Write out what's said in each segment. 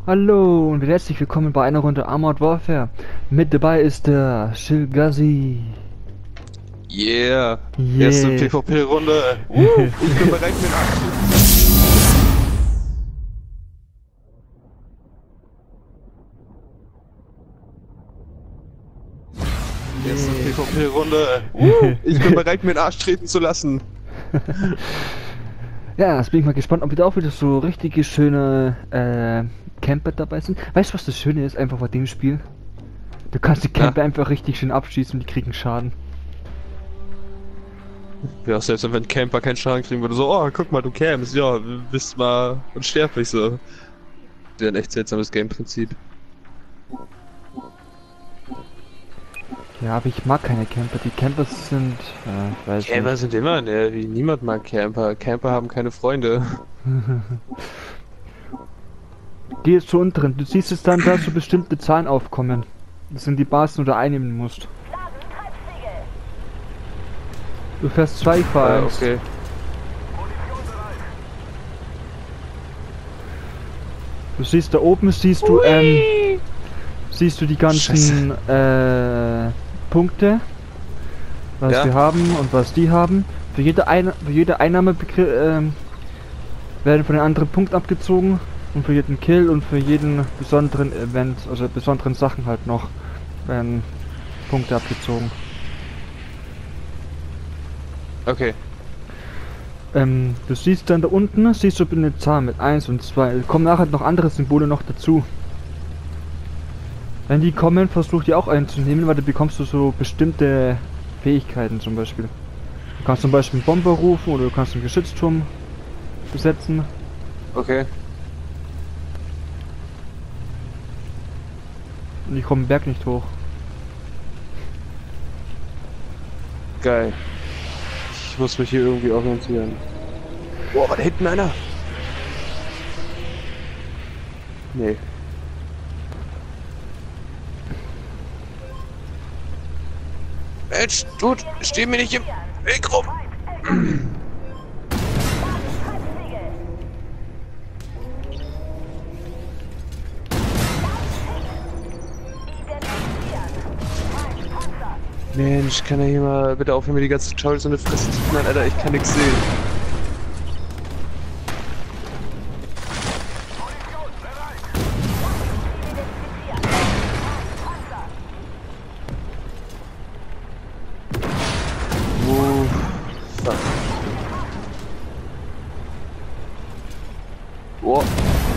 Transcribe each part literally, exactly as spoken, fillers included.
Hallo und herzlich willkommen bei einer Runde Armored Warfare. Mit dabei ist der Shilgazi. Yeah, erste Yeah. PvP-Runde. Uh, ich bin bereit mit Action. Erste PvP-Runde. Uh, ich bin bereit, mir den Arsch treten zu lassen. Ja, jetzt bin ich mal gespannt, ob wieder auch wieder so richtige schöne äh, Camper dabei sind. Weißt du, was das Schöne ist einfach bei dem Spiel? Du kannst die Camper Ja. einfach richtig schön abschießen und die kriegen Schaden. Ja, selbst wenn ein Camper keinen Schaden kriegen würde, so, oh, guck mal, du campst, ja, bist mal unsterblich, so. Wäre ein echt seltsames Game-Prinzip. Ja, aber ich mag keine Camper. Die Camper sind, äh, ich weiß Camper nicht. sind immer nervig, niemand mag Camper. Camper haben keine Freunde. Geh jetzt zu unteren. Du siehst es dann, da so bestimmte Zahlen aufkommen. Das sind die Basen, die du einnehmen musst. Du fährst zwei, ich fahr Ja, eins. okay. Du siehst da oben, siehst du, ähm, siehst du die ganzen äh, Punkte, was Ja. wir haben und was die haben. Für jede, Ein für jede Einnahme ähm, werden von einem anderen Punkt abgezogen und für jeden Kill und für jeden besonderen Event, also besonderen Sachen halt noch, werden Punkte abgezogen. Okay. Ähm, du siehst dann da unten, siehst du eine Zahl mit eins und zwei. Kommen nachher noch andere Symbole noch dazu. Wenn die kommen, versuch die auch einzunehmen, weil da bekommst du so bestimmte Fähigkeiten zum Beispiel. Du kannst zum Beispiel einen Bomber rufen oder du kannst einen Geschützturm besetzen. Okay. Und die kommen den Berg nicht hoch. Geil. Ich muss mich hier irgendwie orientieren. Boah, war da hinten einer? Nee. Mensch, Dude, steh mir nicht im Weg rum. Mensch, kann er hier mal bitte aufhören, mir die ganze Schau so eine Fresse zu knallen, Alter, ich kann nichts sehen. Oh, fuck. Oh.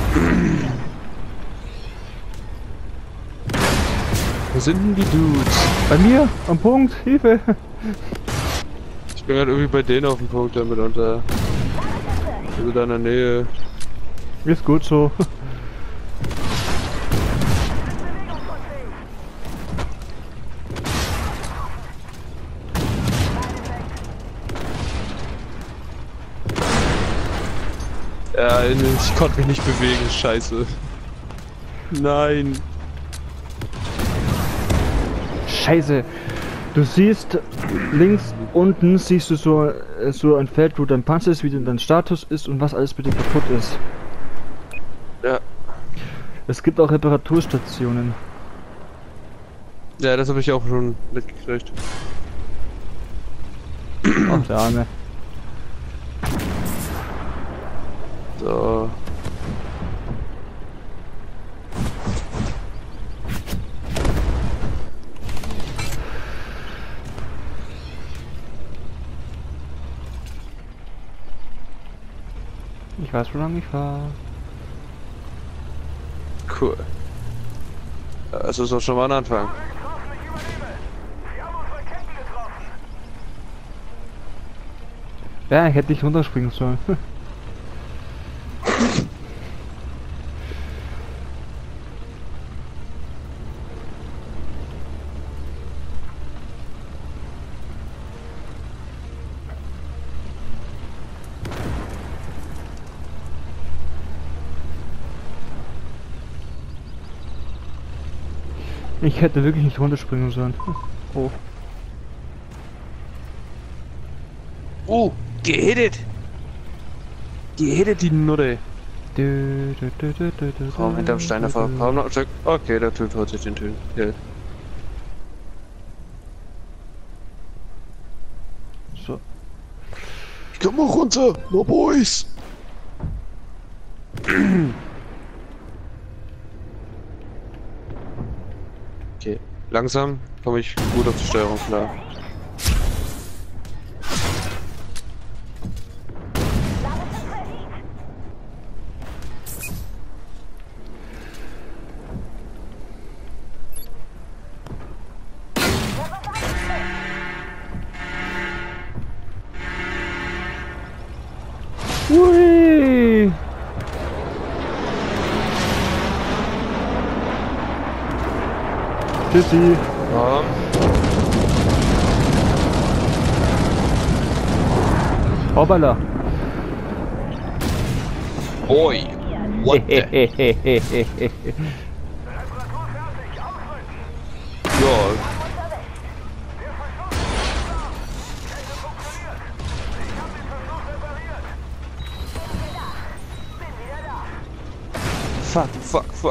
Wo sind denn die Dudes? Bei mir, am Punkt, Hilfe! Ich bin gerade irgendwie bei denen auf dem Punkt damit unter. Also da in der Nähe. Ist gut so. Ja, ich konnte mich nicht bewegen, scheiße. Nein. Scheiße! Du siehst links unten siehst du so, äh, so ein Feld, wo dein Panzer ist, wie denn dein Status ist und was alles bitte kaputt ist. Ja. Es gibt auch Reparaturstationen. Ja, das habe ich auch schon mitgekriegt. Ach, der Arme. So. Ich weiß, wo lang ich fahre. Cool. Also ist doch schon mal ein Anfang. Ja, ich hätte nicht runterspringen sollen. Ich hätte wirklich nicht runterspringen sollen. Oh. Oh, gehittet! Gehittet, die Nutte! Du, du, du, du, du, du, Raum hinterm Stein du, davor. du. Raum noch zurück. Okay, der Typ holt sich den Tüten. Kill. So. Ich komm mal runter, no boys! Okay, langsam komme ich gut auf die Steuerung klar. Ui! Tschüssi! Ja. Hoppala! Boy! What the? Ja. Fuck, fuck, fuck.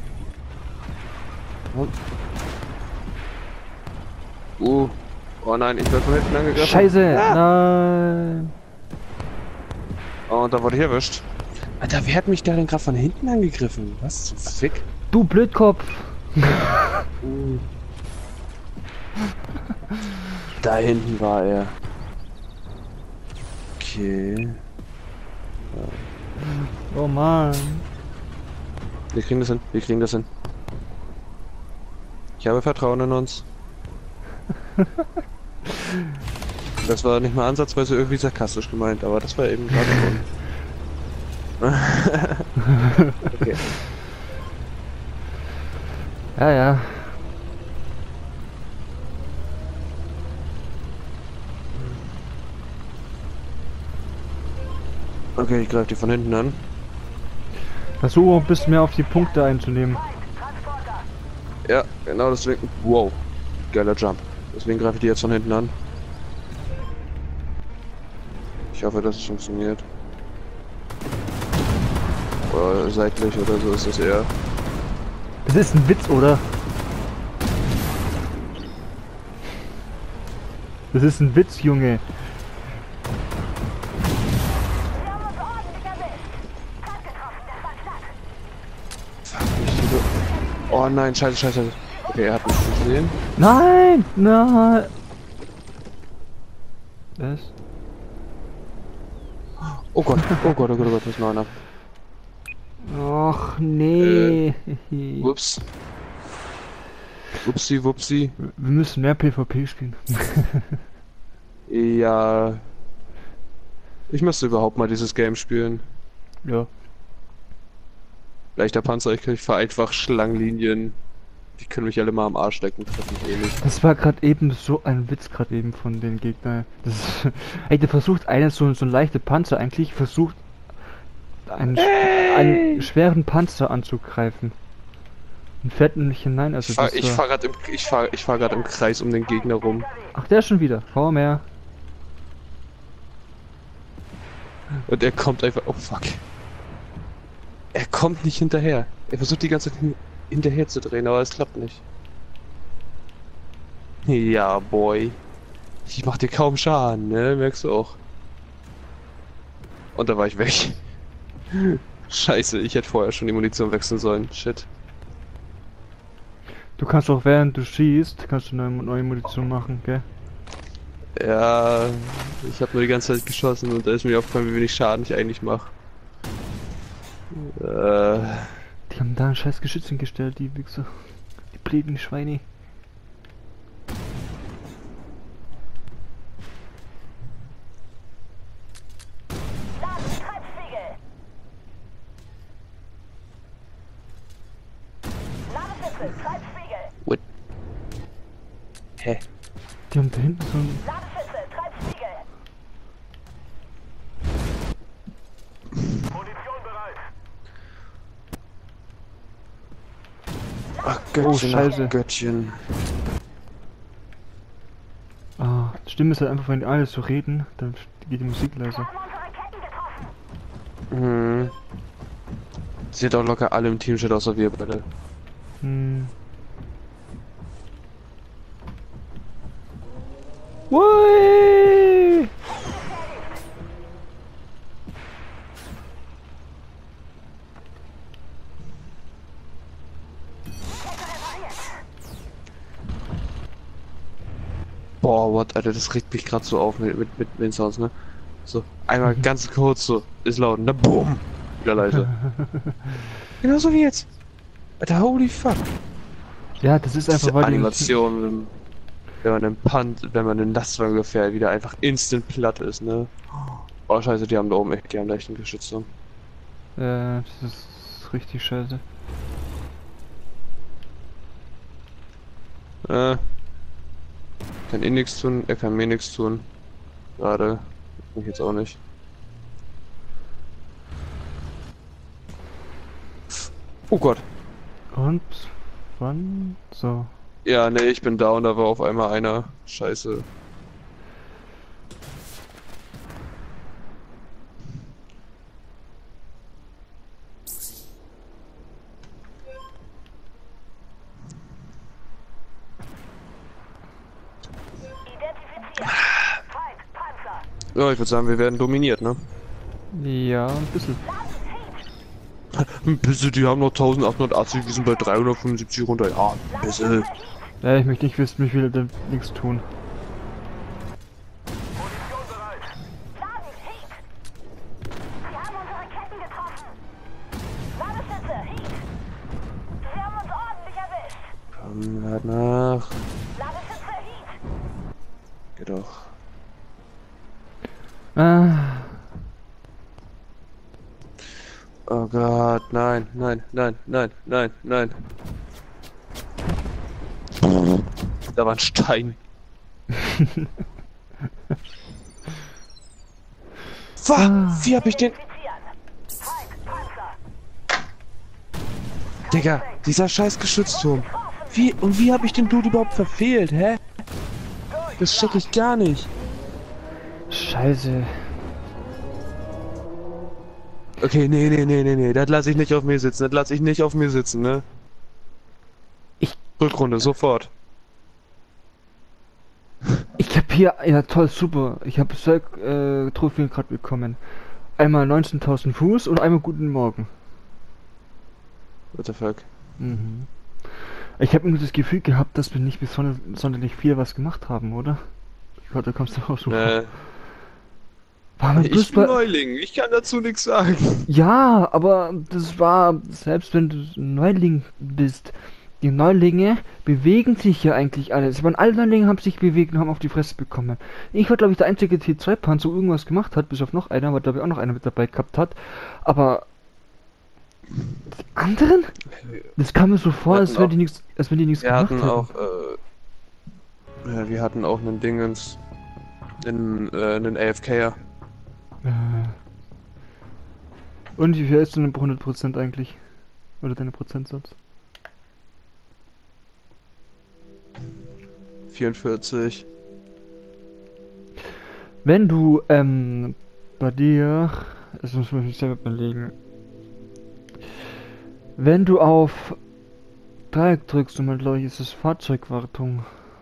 Uh. Oh nein, ich werde von hinten angegriffen. Scheiße! Ah. Nein! Oh, und da wurde ich erwischt. Alter, wer hat mich da denn gerade von hinten angegriffen? Was zum Fick? Du Blödkopf! Uh. Da hinten war er. Okay. Oh Mann! Wir kriegen das hin, wir kriegen das hin. Ich habe Vertrauen in uns. Das war nicht mal ansatzweise irgendwie sarkastisch gemeint, aber das war eben gerade schon. Okay. Ja, ja. Okay, ich greife die von hinten an. Versuche ein bisschen mehr auf die Punkte einzunehmen. Ja, genau deswegen. Wow. Geiler Jump. Deswegen greife ich die jetzt von hinten an. Ich hoffe, dass es funktioniert. Oder seitlich oder so ist es eher. Das ist ein Witz, oder? Das ist ein Witz, Junge. Oh nein, scheiße, scheiße. Okay, er hat mich gesehen. Nein! Nein! Was? Oh Gott, oh Gott, oh Gott, oh Gott, was ist noch einer? Och, nee. Ups. Upsi, wupsi. Wir müssen mehr PvP spielen. Ja. Ich müsste überhaupt mal dieses Game spielen. Ja. Leichter Panzer, ich, ich fahr einfach Schlangenlinien. Die können mich alle mal am Arsch lecken, treffen mich eh nicht. Das war gerade eben so ein Witz gerade eben von den Gegnern. Das ist, ey, der versucht einen so, so ein leichter Panzer eigentlich versucht einen, einen schweren Panzer anzugreifen. Und fährt nicht hinein, also Ich fahr, das ich war... fahr grad im, ich fahr, ich fahr grad im Kreis um den Gegner rum. Ach, der ist schon wieder. Vor mehr. Und er kommt einfach, oh fuck. Er kommt nicht hinterher. Er versucht die ganze Zeit hin, hinterher zu drehen, aber es klappt nicht. Ja, boy. Ich mach dir kaum Schaden, ne? Merkst du auch. Und da war ich weg. Scheiße, ich hätte vorher schon die Munition wechseln sollen. Shit. Du kannst auch während du schießt, kannst du neue, neue Munition machen, gell? Ja, ich habe nur die ganze Zeit geschossen und da ist mir aufgefallen, wie wenig Schaden ich eigentlich mache. Äh, Die haben da ein scheiß Geschütz hingestellt, die Wichser. Die blöden Schweine. what? Hä? Die haben da hinten so ein... Ach Göttchen, Oh, Scheiße. ach Göttchen. Ah, die Stimme ist halt einfach, wenn alle so reden, dann geht die Musik leiser. Hm. Sie hat auch locker alle im Teamchat außer wir beide. Hm. Ui! Boah, what, Alter, das regt mich gerade so auf mit, mit, mit den Sounds, ne? So, einmal ganz kurz so, ist laut, ne, boom, wieder leise. Genauso wie jetzt. Alter, holy fuck. Ja, das ist einfach, Diese weil die- Animation, wenn, wenn man einen Punt, wenn man einen Lastwagen gefährt, wieder einfach instant platt ist, ne? Oh, scheiße, die haben da oben echt, die haben da echt ein Geschütz. Ne? Äh, das ist richtig scheiße. Äh. Kann eh nichts tun, er kann mir nichts tun. Gerade. Ich jetzt auch nicht. Oh Gott. Und wann? So. Ja, ne, ich bin da und da war auf einmal einer. Scheiße. Ja, ich würde sagen, wir werden dominiert, ne? Ja, ein bisschen. Ein bisschen, die haben noch eintausendachthundertachtzig, wir sind bei dreihundertfünfundsiebzig runter. Ja, ein bisschen. Ja, ich möchte nicht wissen, wie viele da nichts tun. Komm, lad nach. Geh doch. Ah, Oh Gott, nein, nein, nein, nein, nein, nein. Da war ein Stein. Was? Wie hab ich den... Digga, dieser scheiß Geschützturm. Wie und wie hab ich den Dude überhaupt verfehlt, hä? Das check ich gar nicht. scheiße. Okay, nee, nee, nee, nee, nee, das lasse ich nicht auf mir sitzen, das lasse ich nicht auf mir sitzen, ne? Ich- Rückrunde, sofort. Ich hab hier, ja toll, super. Ich habe zwei äh, Trophäen gerade bekommen. Einmal neunzehntausend Fuß und einmal guten Morgen. What the fuck? Mhm. Ich habe nur das Gefühl gehabt, dass wir nicht besonders sonderlich viel was gemacht haben, oder? Ich glaube, da kommst du auch so Äh, vor. War man bloß ich bin bei... Neuling, ich kann dazu nichts sagen. Ja, aber das war, selbst wenn du Neuling bist, die Neulinge bewegen sich ja eigentlich alle. Es waren alle Neulinge, haben sich bewegt und haben auf die Fresse bekommen. Ich war, glaube ich, der einzige T zwei Panzer, der irgendwas gemacht hat, bis auf noch einer, weil glaube ich auch noch einer mit dabei gehabt hat. Aber die anderen? Das kam mir so vor, Wir als hatten wenn auch- die nichts, als wenn die nichts Wir gemacht hatten hätten. auch, äh, ja, wir hatten auch einen Dingens, einen, äh, einen A F K er. Äh. Und wie viel ist denn bei hundert Prozent eigentlich? Oder deine Prozentsatz? vierundvierzig. Wenn du, ähm, bei dir, das muss man sich selber überlegen. Wenn du auf Dreieck drückst, und mal glaube ich, ist es Fahrzeugwartung.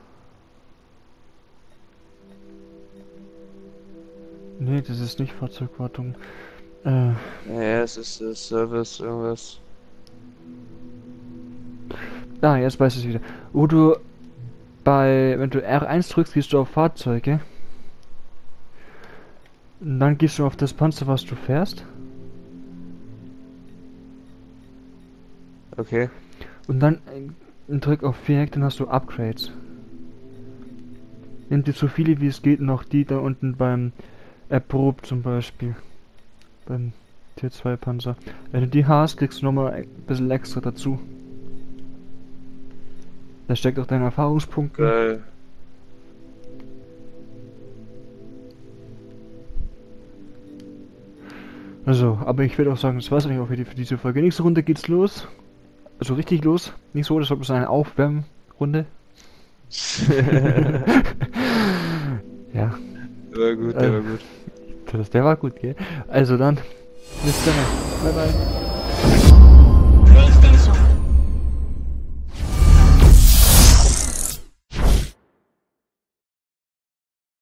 Nee, das ist nicht Fahrzeugwartung. Äh, Ja, es ist äh, Service, irgendwas. ah, jetzt weiß ich es wieder. Wo du bei, wenn du R eins drückst, gehst du auf Fahrzeuge. Und dann gehst du auf das Panzer, was du fährst. Okay. Und dann äh, drück auf Viereck, dann hast du Upgrades. Nimm dir so viele wie es geht, noch die da unten beim Erprobt zum Beispiel. Beim Tier zwei Panzer. Wenn du die hast, kriegst du nochmal ein bisschen extra dazu. Da steckt auch deine Erfahrungspunkte. Geil. Also, aber ich würde auch sagen, das war's eigentlich auch für, die, für diese Folge. Nächste Runde geht's los. Also richtig los. Nicht so, das wird eine Aufwärmrunde. Ja, Der war gut, der Äh. war gut. das, der war gut, gell? Also dann, bis dann. Bye bye.